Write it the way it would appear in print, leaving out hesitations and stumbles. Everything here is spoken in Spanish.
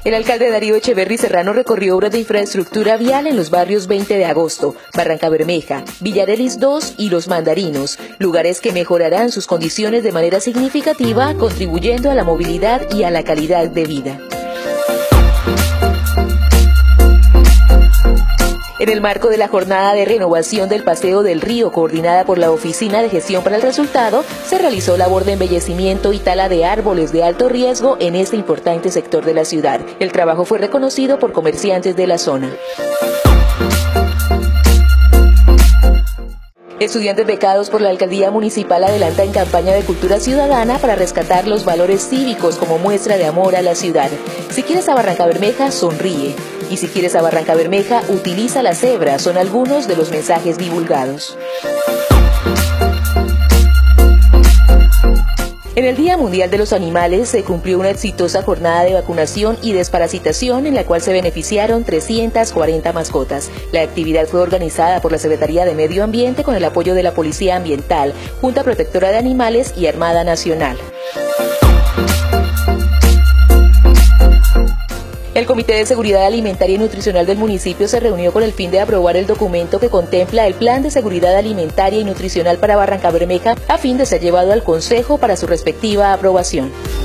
El alcalde Darío Echeverry Serrano recorrió obras de infraestructura vial en los barrios 20 de Agosto, Barrancabermeja, Villarelis II y Los Mandarinos, lugares que mejorarán sus condiciones de manera significativa, contribuyendo a la movilidad y a la calidad de vida. En el marco de la jornada de renovación del Paseo del Río, coordinada por la Oficina de Gestión para el Resultado, se realizó labor de embellecimiento y tala de árboles de alto riesgo en este importante sector de la ciudad. El trabajo fue reconocido por comerciantes de la zona. Estudiantes becados por la Alcaldía Municipal adelantan campaña de cultura ciudadana para rescatar los valores cívicos como muestra de amor a la ciudad. Si quieres a Barrancabermeja, sonríe. Y si quieres a Barrancabermeja, utiliza la cebra, son algunos de los mensajes divulgados. En el Día Mundial de los Animales se cumplió una exitosa jornada de vacunación y desparasitación en la cual se beneficiaron 340 mascotas. La actividad fue organizada por la Secretaría de Medio Ambiente con el apoyo de la Policía Ambiental, Junta Protectora de Animales y Armada Nacional. El Comité de Seguridad Alimentaria y Nutricional del municipio se reunió con el fin de aprobar el documento que contempla el Plan de Seguridad Alimentaria y Nutricional para Barrancabermeja a fin de ser llevado al Consejo para su respectiva aprobación.